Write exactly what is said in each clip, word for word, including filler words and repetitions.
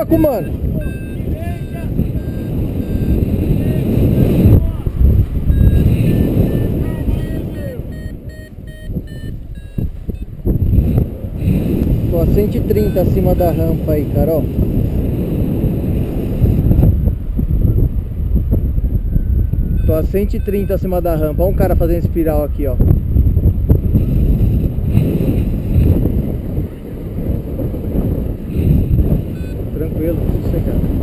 buraco, mano. Tô a cento e trinta acima da rampa aí, Carol. Tô a cento e trinta acima da rampa. Olha um cara fazendo espiral aqui, ó. Tranquilo, sossegado.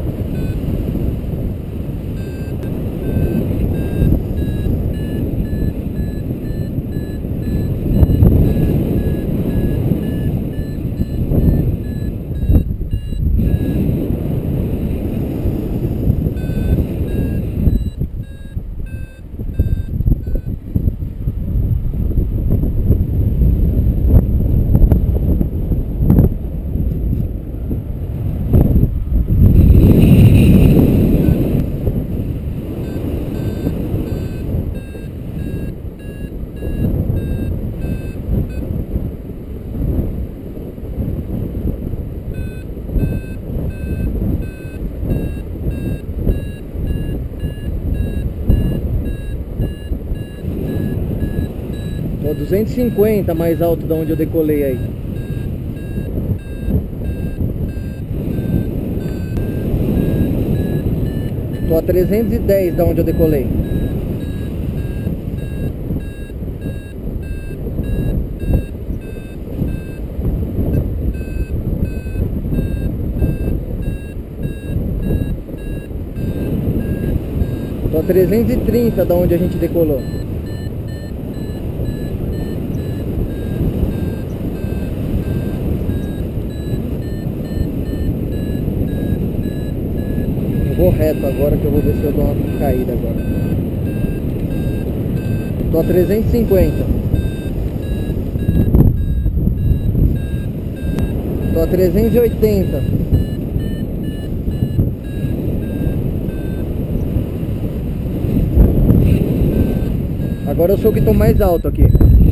Tô duzentos e cinquenta mais alto da onde eu decolei aí. Tô a trezentos e dez da onde eu decolei. Tô a trezentos e trinta da onde a gente decolou. Vou reto agora que eu vou ver se eu dou uma caída agora. Tô a trezentos e cinquenta. Tô a trezentos e oitenta. Agora eu sou o que tô mais alto aqui.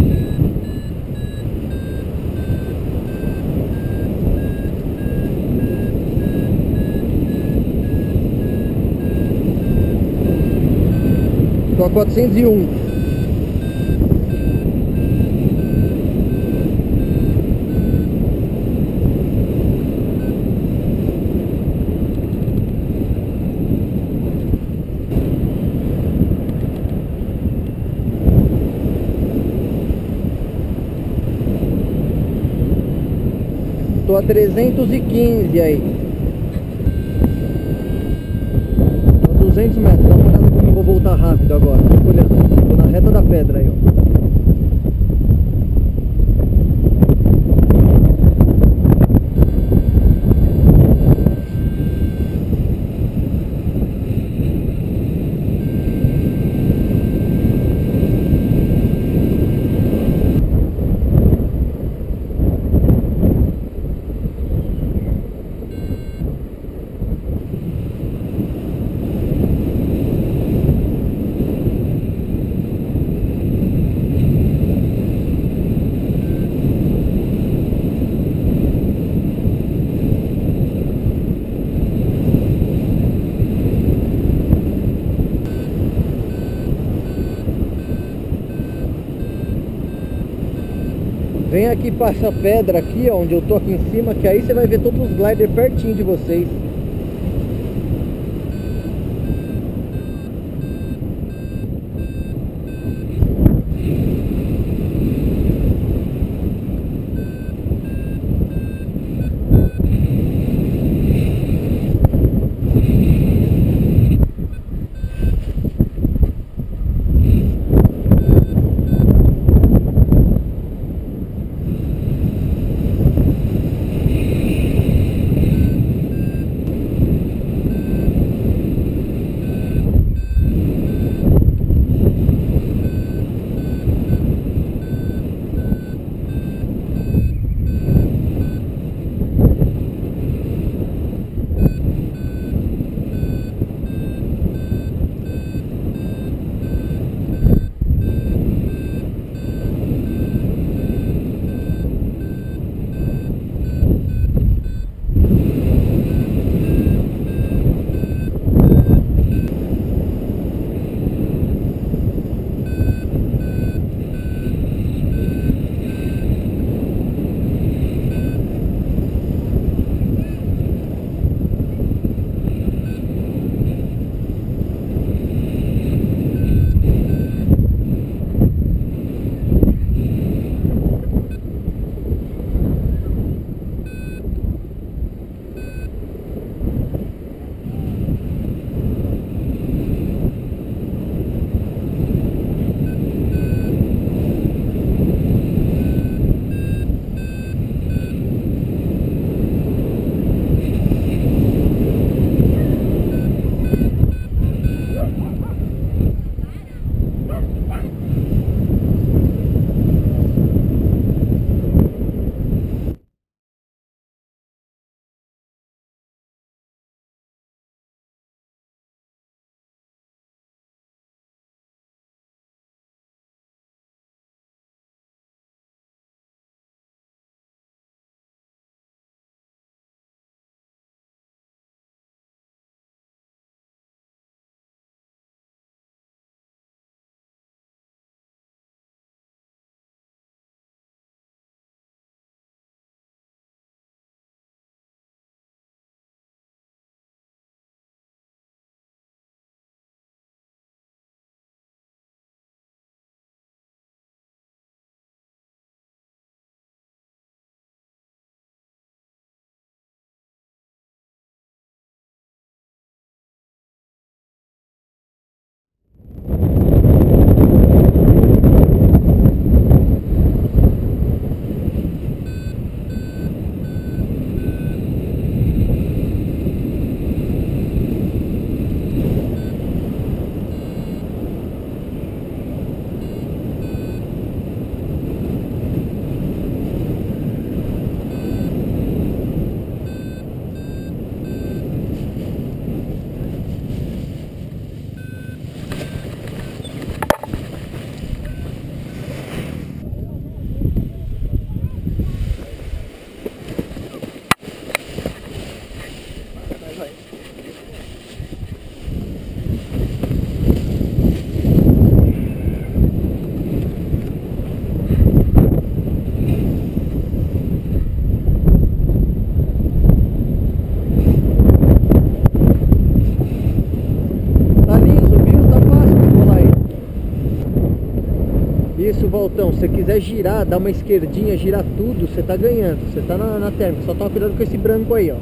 Tô a quatrocentos e um. Tô a trezentos e quinze aí. Tô a duzentos metros. Dá uma olhada como eu vou voltar rápido agora. Tô olhando. Tô na reta da pedra aí, ó. Vem aqui para essa pedra aqui, ó, onde eu tô aqui em cima, que aí você vai ver todos os gliders pertinho de vocês. Valtão, se você quiser girar, dar uma esquerdinha, girar tudo, você tá ganhando. Você tá na, na térmica. Só toma cuidado com esse branco aí, ó.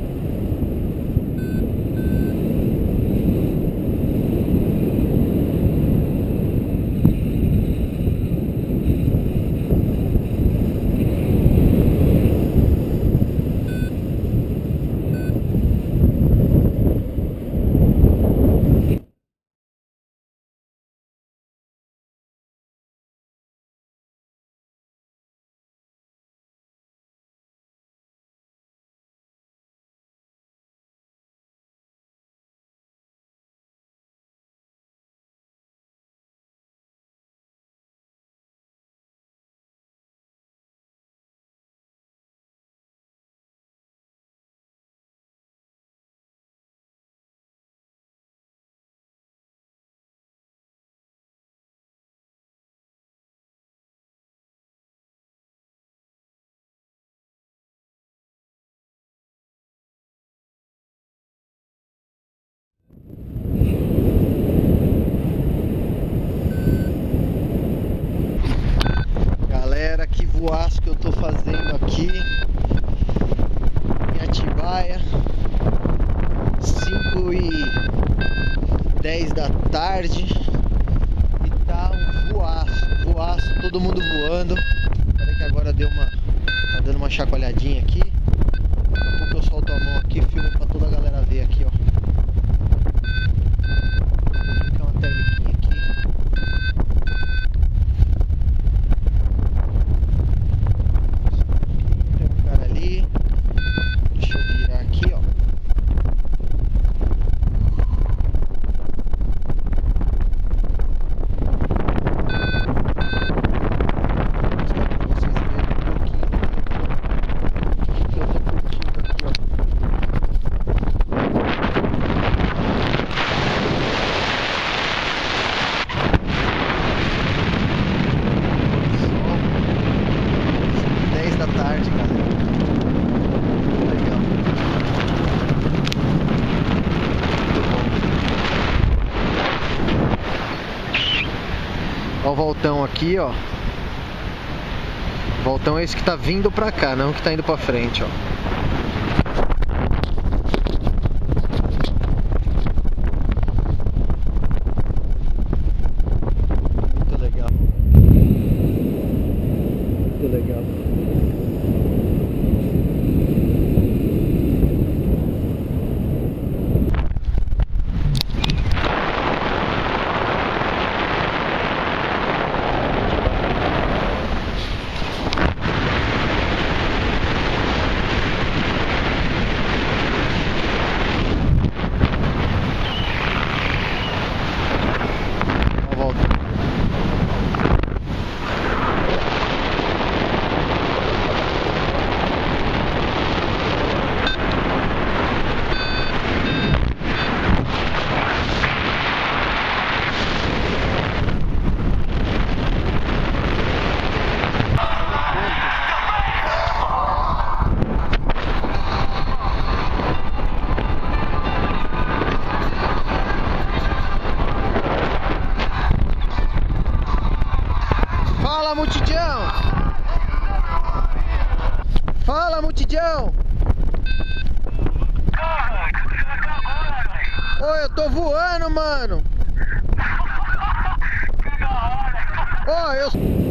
Galera, que voaço que eu tô fazendo aqui em Atibaia, cinco e dez da tarde, e tá um voaço, voaço, todo mundo voando. Espera que agora deu uma, tá dando uma chacoalhadinha aqui. Daqui a pouco eu solto a mão aqui e filmo pra toda a galera ver aqui, ó. Vou ficar uma termiquinha aqui. Deixa eu virar aqui, ó. Mostrar pra vocês verem um pouquinho do que eu tô curtindo aqui, ó. São dez da tarde, galera. Legal. Ó o Voltão aqui, ó. O Voltão é esse que tá vindo pra cá, não que tá indo pra frente, ó. Muito legal. Muito legal. Fala, multidão! Fala, multidão! Oi, eu tô voando, mano! Oi, eu...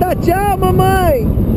Tchau, tchau, mamãe!